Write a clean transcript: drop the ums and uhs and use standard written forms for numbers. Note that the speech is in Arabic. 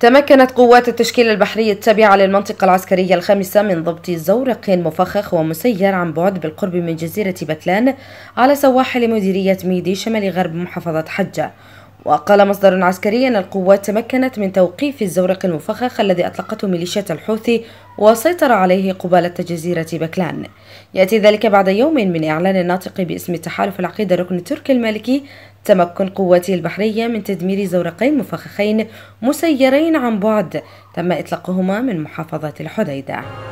تمكنت قوات التشكيل البحري التابعة للمنطقة العسكرية الخامسة من ضبط زورق مفخخ ومسير عن بعد بالقرب من جزيرة بتلان على سواحل مديرية ميدي شمال غرب محافظة حجة. وقال مصدر عسكري أن القوات تمكنت من توقيف الزورق المفخخ الذي أطلقته ميليشيات الحوثي وسيطر عليه قبالة جزيرة بكلان. يأتي ذلك بعد يوم من إعلان الناطق باسم التحالف العقيدة الركن التركي المالكي تمكن قواته البحرية من تدمير زورقين مفخخين مسيرين عن بعد تم إطلاقهما من محافظة الحديدة.